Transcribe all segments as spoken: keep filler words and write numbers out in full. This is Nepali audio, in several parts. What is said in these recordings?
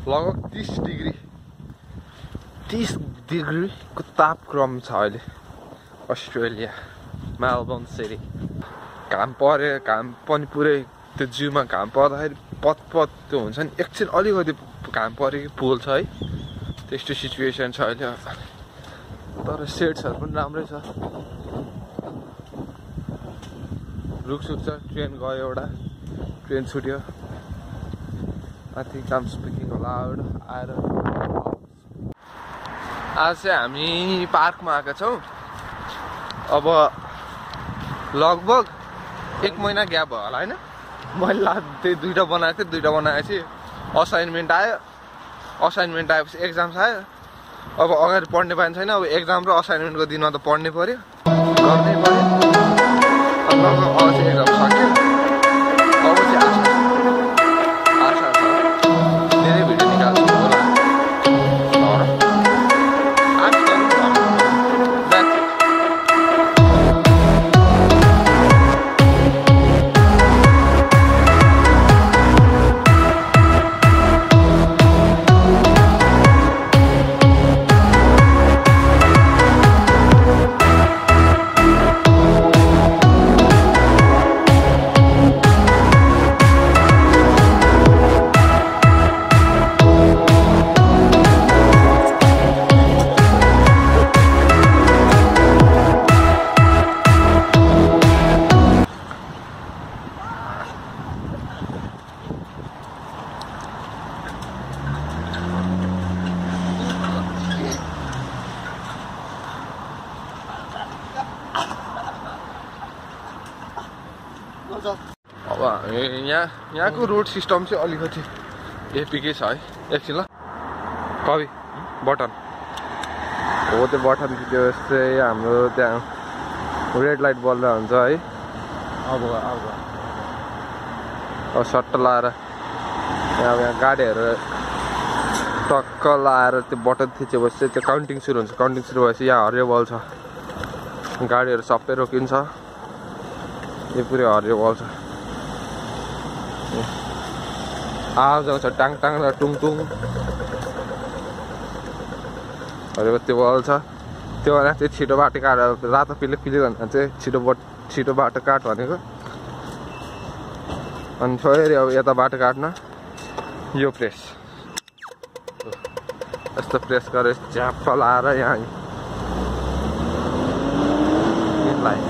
लगभग तीस डिग्री तीस डिग्रीको तापक्रम छ अहिले अस्ट्रेलिया मेलबर्न सिटी। घाम पऱ्यो, घाम पनि पुरै त्यो जिउमा घाम पर्दाखेरि पतपत त्यो हुन्छ नि, एकछिन अलिकति घाम परेको पोल्छ है, त्यस्तो सिचुएसन छ अहिले। तर सेट्सहरू पनि राम्रै छ, रुखसुख छ। ट्रेन गयो, एउटा ट्रेन छुट्यो। I think I'm speaking loud आएर आज चाहिँ हामी पार्कमा आएका छौँ। अब लगभग एक महिना ग्याप भयो होला होइन, मैले ला त्यही दुईवटा बनाएको थिएँ, दुईवटा बनाएपछि असाइनमेन्ट आयो, असाइनमेन्ट आएपछि एक्जाम्स आयो। अब अगाडि पढ्ने पाइन्छ छैन, अब एक्जाम र असाइनमेन्टको दिनमा त पढ्नै पऱ्यो, गर्नै पऱ्यो। अब लगभग अब चाहिँ एक्जाम सक्यो, अब चाहिँ आशा आशा छ धेरै भिडियो निकाल्छु होला। अब यहाँ यहाँको रोड सिस्टम चाहिँ अलिकति एपिकै छ है। एकछिन ल कवि बटन हो, त्यो बटन त्यो चाहिँ हाम्रो त्यहाँ रेड लाइट बल्दा हुन्छ है। अब अब अब सट्ट लाएर अब यहाँ गाडीहरू टक्क लाएर त्यो बटन थिचेपछि चाहिँ त्यो काउन्टिङ सुरु हुन्छ। काउन्टिङ सुरु भएपछि यहाँ हरियो बल छ, गाडीहरू सबै रोकिन्छ, यो पुरै हरियो बल छ। आवाज आउँछ टाङ टाङ र टुङ टुङ, हरियो त्यो बल छ। त्यो भनेर चाहिँ छिटो बाटो काट, रातो पिले पिले भन्दा चाहिँ छिटो बट छिटो बाटो काट भनेको। अनि फेरि अब यता बाटो काट्न यो प्रेस, यस्तो प्रेस गरेर झ्याप्प लाएर यहाँ यसलाई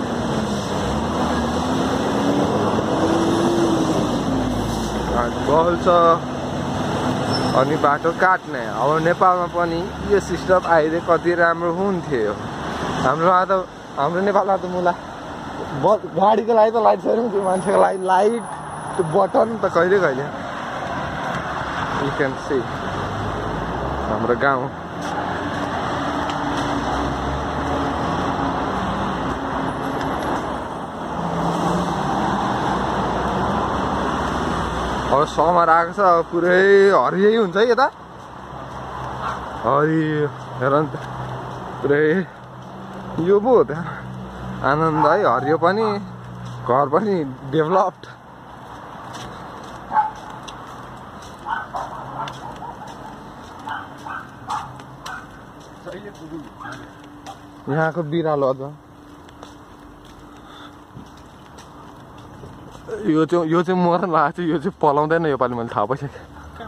बल्छ अनि बाटो काट्ने। अब नेपालमा पनि यो सिस्टम आइदिए कति राम्रो हुन्थ्यो। हाम्रोमा त हाम्रो नेपालमा त मुला गाडीको लागि त लाइट छैन, त्यो मान्छेको लागि लाइट त्यो बटन त कहिले कहिले। यु क्यान सी हाम्रो गाउँ अब समर आएको छ, अब पुरै हरियै हुन्छ है यता हरियो। हेर नि त पुरै यो पो हो त्यहाँ आनन्द है, हरियो पनि घर पनि डेभलप्ड। यहाँको बिरालो अझ यो चाहिँ यो चाहिँ मर्न लागेको छ, यो चाहिँ पलाउँदैन योपालि, मैले थाहा पाइसकेँ।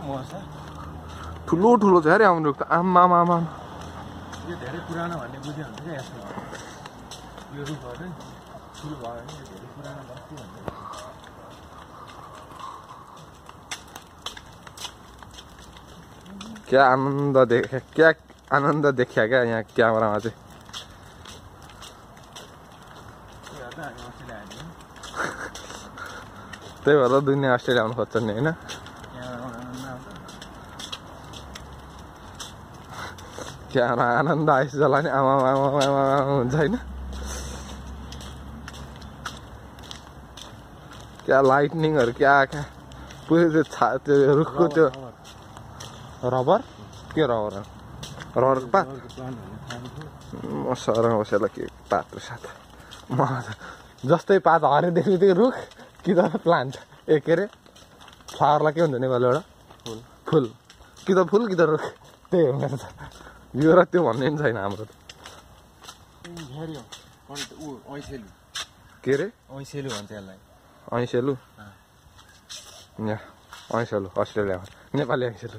ठुलो ठुलो छ अरे आउनु रुख त, आम्मा आमा यो धेरै पुरानो भन्ने बुझ्यो हुन्छ क्या यसमा। यो रुखहरू चाहिँ सुरु भयो भने यो धेरै पुरानो बस्ती भन्छ। क्या आनन्द देखे, क्या आनन्द देखिया क्या यहाँ क्यामेरामा चाहिँ। त्यही भएर दुनियाँ अस्ट्रेलिया आउनु खोज्छ नि होइन। क्यामेरा आनन्द आइस जसलाई नि आमा आमा आमा हुन्छ होइन। क्या लाइटनिङहरू क्या क्या पुरै त्यो छा त्यो रुखको त्यो रबर के रबर रबर पात मसँग कसैलाई के पात साथ म जस्तै पात हरे देख्नु त्यो रुख कि त प्लान्ट ए के अरे फ्लावरलाई के हुन्छ नेपाली एउटा फुल फुल कि त फुल कि त रुख त्यही हो मेरो त यो र त्यो भन्ने पनि छैन हाम्रो त के अरे ऐसेलु भन्छ यसलाई ऐसेलु यहाँ ऐसेलु अस्ट्रेलियामा नेपाली ऐसेलु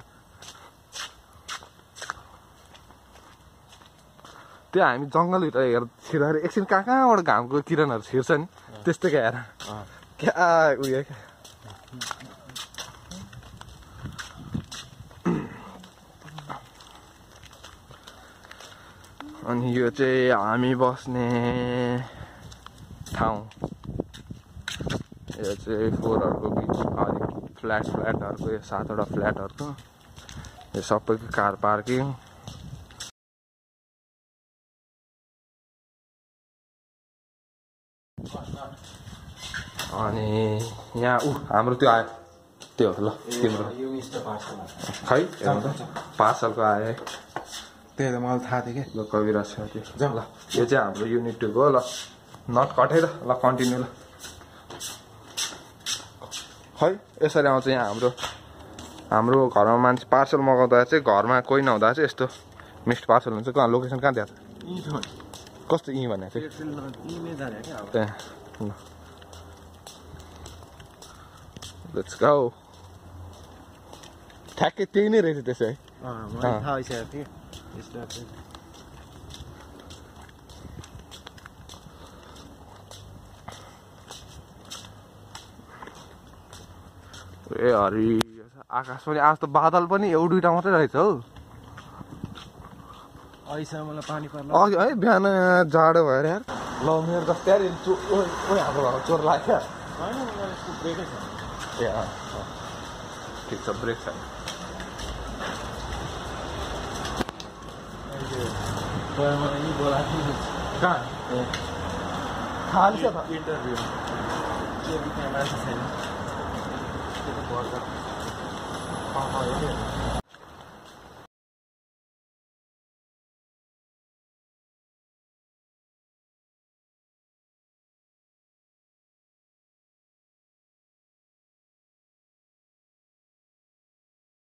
त्यो हामी जङ्गलभित्र हेर छिर्दाखेरि एकछिन कहाँ कहाँबाट घामको किरणहरू छिर्छ नि त्यस्तै क्या हेर क्या उयो क्या अनि यो चाहिँ हामी बस्ने ठाउँ यो चाहिँ फोहोरहरूको बिच अलिक फ्ल्याट फ्ल्याटहरूको यो सातवटा फ्ल्याटहरूको यो सबैको कार पार्किङ अनि यहाँ ऊ हाम्रो त्यो आयो त्यो ल तिम्रो खै हेर्नु त पार्सलको आयो है त्यही त मलाई थाहा थियो ल कविराज छ त्यो जाउँ ल यो चाहिँ हाम्रो युनिट टूको हो ल नट कटै त ल कन्टिन्यू ल खै यसरी आउँछ यहाँ हाम्रो हाम्रो घरमा मान्छे पार्सल मगाउँदा चाहिँ घरमा कोही नहुँदा चाहिँ यस्तो मिस्ड पार्सल हुन्छ कहाँ लोकेसन कहाँ दिएको कस्तो यहीँ भनेको थियो त्यहाँ ल लेट्स गो ठ्याक्कै त्यही नै रहेछ त्यसो है थाहा भइसकेको थियो ए हरि आकाश पनि आज त बादल पनि एउटा दुइटा मात्रै रहेछ हौ अहिलेसम्म मलाई पानी पर्ला अघि है बिहान जाडो भएर यार ल मेरो त त्यहाँनिर हाम्रो घरमा चोर लाग्यो होइन मलाई यसको ब्रेकै छ ए अँ ठिक छ ब्रेक छ मलाई नि बोलाएको थियो कहाँ खाली छ त इन्टरभ्यू के त्यहाँ मान्छे छैन त्यो त पर्छ